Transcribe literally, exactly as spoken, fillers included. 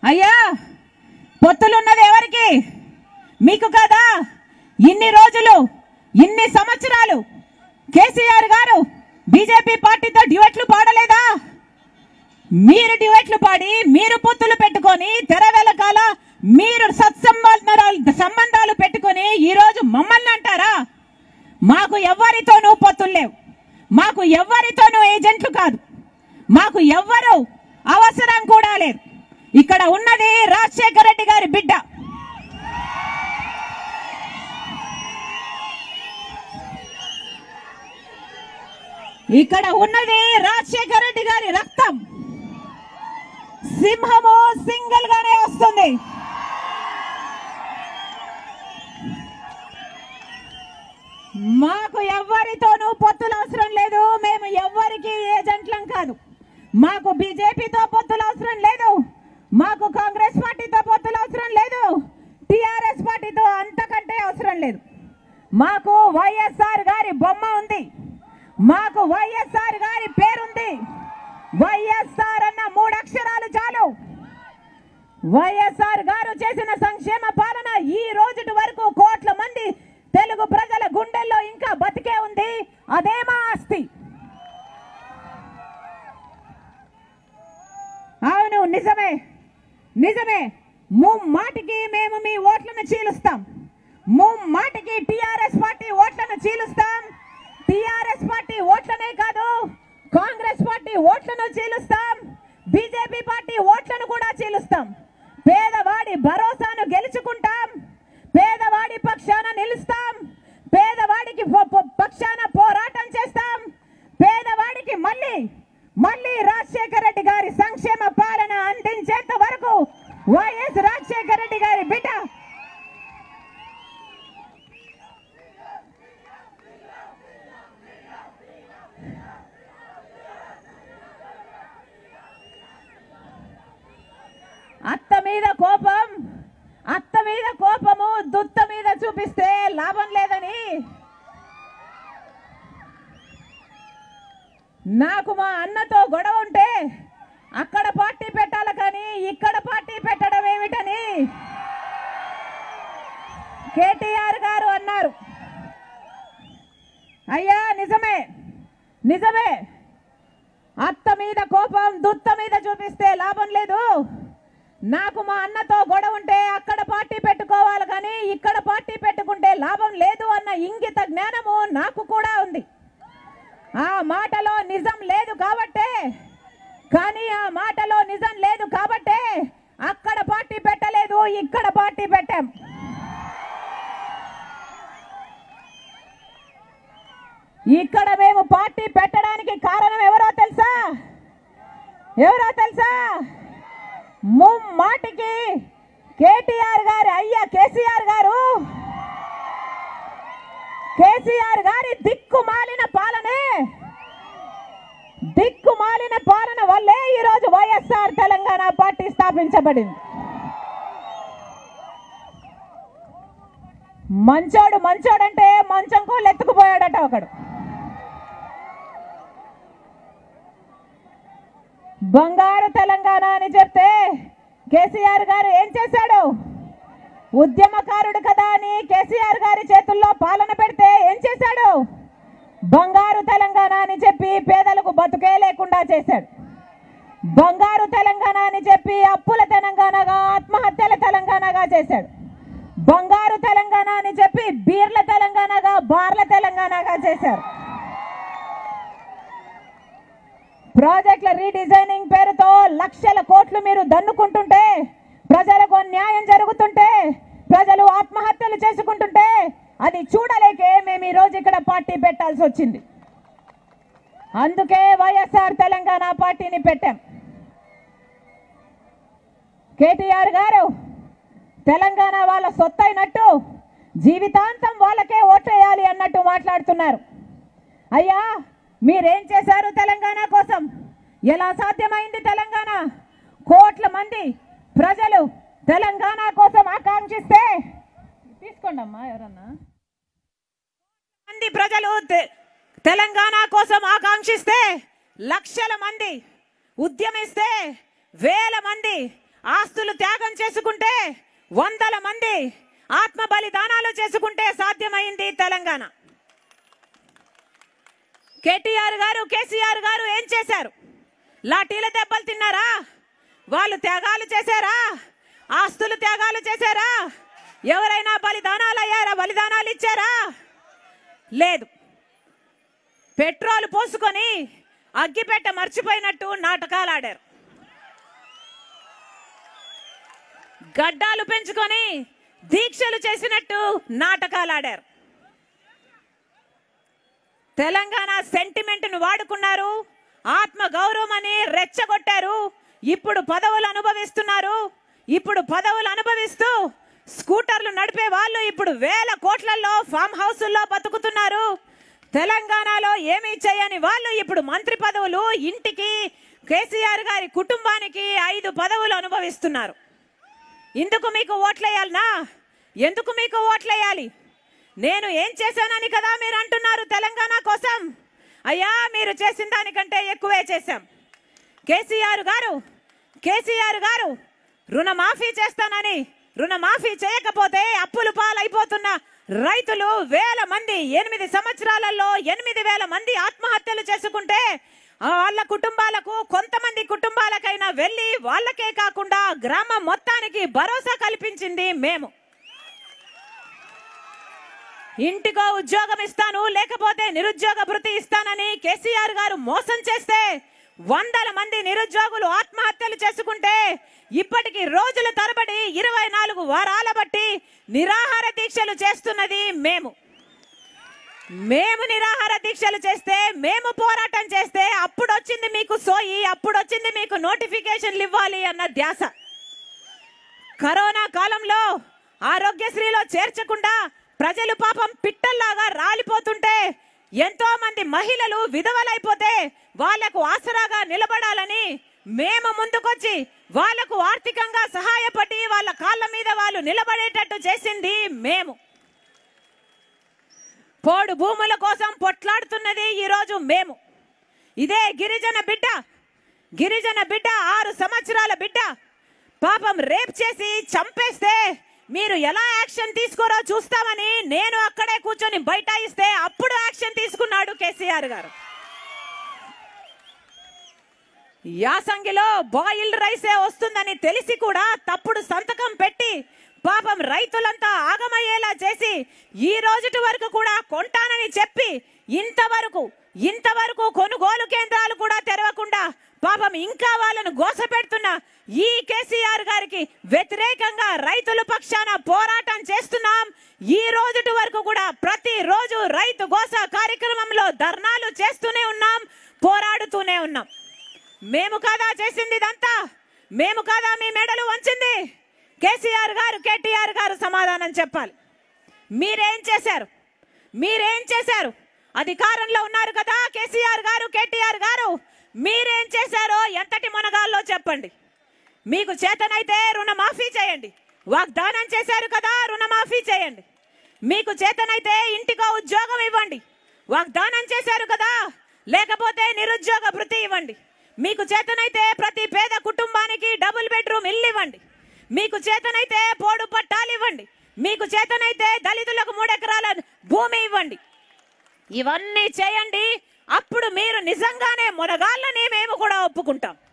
అయ్యా పొత్తులున్నది ఎవరికి? మీకు కదా. ఇన్ని రోజులు ఇన్ని సంవత్సరాలు కేసీఆర్ గారు బీజేపీ పార్టీతో డ్యూయెట్లు పాడలేదా? మీరు డ్యూయెట్లు పాడి మీరు పొత్తులు పెట్టుకొని తెర వెనకాల మీరు సత్సంబంధాలు సంబంధాలు పెట్టుకొని ఈరోజు మమ్మల్ని అంటారా? మాకు ఎవరితోనూ పొత్తులు లేవు, మాకు ఎవరితోనూ ఏజెంట్లు కాదు, మాకు ఎవ్వరు అవసరం కూడా లేదు. ఇక్కడ ఉన్నది రాజశేఖర రెడ్డి గారి బిడ్డ. ఇక్కడ ఉన్నది రాజశేఖర రెడ్డి గారి రక్తం. సింహము సింగిల్ గానే వస్తుంది. మాకు ఎవ్వరితోనూ పొత్తులు అవసరం లేదు. మేము ఎవ్వరికి ఏజెంట్లం కాదు. మాకు బీజేపీతో పొత్తులు అవసరం లేదు, మాకు కాంగ్రెస్ పార్టీతో పొత్తులు అవసరం లేదు, టిఆర్ఎస్ పార్టీతో అంతకంటే అవసరం లేదు. మాకు వైఎస్ఆర్ గారి బొమ్మ ఉంది, మాకు వైఎస్ఆర్ గారి పేరుంది. వైఎస్ఆర్ అన్న మూడు అక్షరాలు చాలు. వైఎస్ఆర్ గారు చేసిన సంక్షేమ పాలన ఈ రోజుటి వరకు కోట్ల మంది తెలుగు ప్రజల గుండెల్లో ఇంకా బతికే ఉంది. అదే మా ఆస్తి. అవును, నిజమే నిజమే ముమ్మాటికి మేము మీ ఓట్లను చీలుస్తాం. ముమ్మాటికి టిఆర్ఎస్ పార్టీ ఓట్లను చీలుస్తాం. టిఆర్ఎస్ పార్టీ ఓట్లనే కాదు, కాంగ్రెస్ పార్టీ ఓట్లను చీలుస్తాం, బీజేపీ పార్టీ ఓట్లను కూడా చీలుస్తాం. పేదవాడి భరోసాను గెలుచుకుంటాం, పేదవాడి పక్షాన నిలుస్తాం, పేదవాడికి పక్షాన పోరాటం చేస్తాం. పేదవాడికి మళ్ళీ మళ్ళీ రాజశేఖర రెడ్డి గారి సంక్షేమ పాలన అందించేంత వరకు వైఎస్ రాజశేఖర రెడ్డి గారి బిడ్డ అత్త మీద కోపం అత్త మీద కోపము దుత్త మీద చూపిస్తే లాభం లేదని నాకు మా అన్నతో గొడవ ఉంటే అక్కడ పార్టీ పెట్టాలి కానీ ఇక్కడ పార్టీ పెట్టడం ఏమిటని కేటీఆర్ గారు అన్నారు. అయ్యా నిజమే నిజమే అత్త మీద కోపం దుత్త మీద చూపిస్తే లాభం లేదు. నాకు మా అన్నతో గొడవ ఉంటే అక్కడ పార్టీ పెట్టుకోవాలి కానీ ఇక్కడ పార్టీ పెట్టుకుంటే లాభం లేదు అన్న ఇంగిత జ్ఞానము నాకు కూడా ఉంది. ఆ మాటలో నిజం లేదు కాబట్టే కానీ ఆ మాటలో నిజం లేదు కాబట్టే అక్కడ పార్టీ పెట్టలేదు, ఇక్కడ పార్టీ పెట్టాం. ఇక్కడ మేము పార్టీ పెట్టడానికి కారణం ఎవరో తెలుసా? ఎవరో తెలుసా? ముమ్మాటికి కేటీఆర్ గారు అయ్యా కేసీఆర్ గారు కేసీఆర్ గారి దిక్కుమాలిన పాలనే దిక్కుమాలిన పాలన వల్లే ఈరోజు వైఎస్ఆర్ తెలంగాణ పార్టీ స్థాపించబడింది. మంచోడు మంచోడంటే మంచం కోళ్ళు ఎత్తుకుపోయాడట ఒకడు. బంగారు తెలంగాణ అని చెప్తే కేసీఆర్ గారు ఏం చేశాడు? ఉద్యమకారుడు కదా అని కేసీఆర్ గారి చేతుల్లో పాలన పెడితే ఏం చేశాడు? బంగారు తెలంగాణ అని చెప్పి పేదలకు బతుకే లేకుండా చేశాడు. బంగారు తెలంగాణ అని చెప్పి అప్పుల తెలంగాణగా ఆత్మహత్యల తెలంగాణగా చేశాడు. బంగారు తెలంగాణ అని చెప్పి బీర్ల తెలంగాణగా బార్ల తెలంగాణగా చేశారు. ప్రాజెక్టుల రీడిజైనింగ్ పేరుతో లక్షల కోట్లు మీరు దన్నుకుంటుంటే, ప్రజలకు న్యాయం జరుగుతుంటే, ప్రజలు ఆత్మహత్యలు చేసుకుంటుంటే అది చూడలేకే మేము ఈ రోజు ఇక్కడ పార్టీ పెట్టాల్సి వచ్చింది. అందుకే వైఎస్ఆర్ తెలంగాణ పార్టీని పెట్టాం. కేటీఆర్ గారు తెలంగాణ వాళ్ళ సొత్తైనట్టు జీవితాంతం వాళ్ళకే ఓట్లేయాలి అన్నట్టు మాట్లాడుతున్నారు. అయ్యా మీరేం చేశారు తెలంగాణ కోసం? ఎలా సాధ్యమైంది తెలంగాణ? కోట్ల మంది ప్రజలు తెలంగాణ కోసం ఆకాంక్షిస్తే తీసుకోండి అమ్మా ఎవరన్నా మంది ప్రజలు తెలంగాణ కోసం ఆకాంక్షిస్తే, లక్షల మంది ఉద్యమిస్తే, వేల మంది ఆస్తులు త్యాగం చేసుకుంటే, వందల మంది ఆత్మ బలిదానాలు చేసుకుంటే సాధ్యమైంది తెలంగాణ. కేటీఆర్ గారు, కేసీఆర్ గారు ఏం చేశారు? లాఠీల దెబ్బలు తిన్నారా? వాళ్ళు త్యాగాలు చేశారా? ఆస్తులు త్యాగాలు చేశారా? ఎవరైనా బలిదానాలు అయ్యారా? బలిదానాలు ఇచ్చారా? లేదు. పెట్రోల్ పోసుకొని అగ్గిపెట్ట మర్చిపోయినట్టు నాటకాలు ఆడారు. గడ్డాలు పెంచుకొని దీక్షలు చేసినట్టు నాటకాలు ఆడారు. తెలంగాణ సెంటిమెంట్ ను వాడుకున్నారు. ఆత్మ గౌరవం అని రెచ్చగొట్టారు. ఇప్పుడు పదవులు అనుభవిస్తున్నారు. ఇప్పుడు పదవులు అనుభవిస్తూ స్కూటర్లు నడిపే వాళ్ళు ఇప్పుడు వేల కోట్లలో ఫామ్ హౌసుల్లో బతుకుతున్నారు. తెలంగాణలో ఏమీ చేయని వాళ్ళు ఇప్పుడు మంత్రి పదవులు, ఇంటికి కేసీఆర్ గారి కుటుంబానికి ఐదు పదవులు అనుభవిస్తున్నారు. ఇందుకు మీకు ఓట్లేయాలనా? ఎందుకు మీకు ఓట్లేయాలి? నేను ఏం చేశానని కదా మీరు అంటున్నారు తెలంగాణ కోసం. అయ్యా, మీరు చేసిన దానికంటే ఎక్కువే చేశాం. కేసీఆర్ గారు కేసీఆర్ గారు రుణమాఫీ చేస్తానని రుణమాఫీ చేయకపోతే అప్పులు పాలైపోతున్న రైతులు వేల మంది ఎనిమిది సంవత్సరాలలో ఎనిమిది వేల మంది ఆత్మహత్యలు చేసుకుంటే వాళ్ళ కుటుంబాలకు, కొంతమంది కుటుంబాలకైనా వెళ్ళి వాళ్ళకే కాకుండా గ్రామం మొత్తానికి భరోసా కల్పించింది మేము. ఇంటికో ఉద్యోగం ఇస్తాను, లేకపోతే నిరుద్యోగ భృతి ఇస్తానని కేసీఆర్ గారు మోసం చేస్తే వందల మంది నిరుద్యోగులు ఆత్మహత్యలు చేసుకుంటే ఇప్పటికి రోజుల తరబడి ఇరవై నాలుగు వారాల బట్టి నిరాహార దీక్షలు చేస్తున్నది మేము. మేము నిరాహార దీక్షలు చేస్తే, మేము పోరాటం చేస్తే అప్పుడు వచ్చింది మీకు సోయి, అప్పుడు వచ్చింది మీకు నోటిఫికేషన్లు ఇవ్వాలి అన్న ధ్యాస. కరోనా కాలంలో ఆరోగ్యశ్రీలో చేర్చకుండా ప్రజలు పాపం పిట్టల్లాగా రాలిపోతుంటే, ఎంతో మంది మహిళలు విధవలైపోతే వాళ్లకు ఆసరాగా నిలబడాలని మేము ముందుకొచ్చి వాళ్లకు ఆర్థికంగా సహాయపడి వాళ్ళ కాళ్ళ మీద వాళ్ళు నిలబడేటట్టు చేసింది మేము. పోడు భూముల కోసం పొట్లాడుతున్నది ఈరోజు మేము. ఇదే గిరిజన బిడ్డ గిరిజన బిడ్డ ఆరు సంవత్సరాల బిడ్డ పాపం రేప్ చేసి చంపేస్తే మీరు ఎలా యాక్షన్ తీసుకోరో చూస్తామని నేను అక్కడే కూర్చొని బైఠాయిస్తే అప్పుడు యాక్షన్ తీసుకున్నాడు కేసీఆర్ గారు. యాసంగిలో బాయిల్డ్ రైసే వస్తుందని తెలిసి కూడా తప్పుడు సంతకం పెట్టి పాపం రైతులంతా ఆగమయ్యేలా చేసి ఈ రోజుటి వరకు కూడా కొంటానని చెప్పి ఇంతవరకు ఇంతవరకు కొనుగోలు కేంద్రాలు కూడా తెరవకుండా పాపం ఇంకా వాళ్ళను గోసపెడుతున్న ఈ కేసీఆర్ గారికి వ్యతిరేకంగా రైతుల పక్షాన పోరాటం చేస్తున్నాం. ఈ రోజుటి వరకు కూడా ప్రతి రోజు రైతు గోస కార్యక్రమంలో ధర్నాలు చేస్తూనే ఉన్నాం, పోరాడుతూనే ఉన్నాం. మేము కాదా చేసింది ఇదంతా? మేము కాదా మీ మెడలు వంచింది? కేసీఆర్ గారు, కేటీఆర్ గారు సమాధానం చెప్పాలి. మీరేం చేశారు? మీరేం చేశారు? అధికారంలో ఉన్నారు కదా కేసీఆర్ గారు, కేటీఆర్ గారు, మీరేం చేశారో ఎంతటి మునగాల్లో చెప్పండి. మీకు చేతనైతే రుణమాఫీ చేయండి. వాగ్దానం చేశారు కదా, రుణమాఫీ చేయండి. మీకు చేతనైతే ఇంటికో ఉద్యోగం ఇవ్వండి. వాగ్దానం చేశారు కదా, లేకపోతే నిరుద్యోగ భృతి ఇవ్వండి. మీకు చేతనైతే ప్రతి పేద కుటుంబానికి డబుల్ బెడ్రూమ్ ఇల్లు ఇవ్వండి. మీకు చేతనైతే పోడు పట్టాలు ఇవ్వండి. మీకు చేతనైతే దళితులకు మూడెకరాల భూమి ఇవ్వండి. ఇవన్నీ చేయండి. అప్పుడు మీరు నిజంగానే మునగాళ్ళని మేము కూడా ఒప్పుకుంటాం.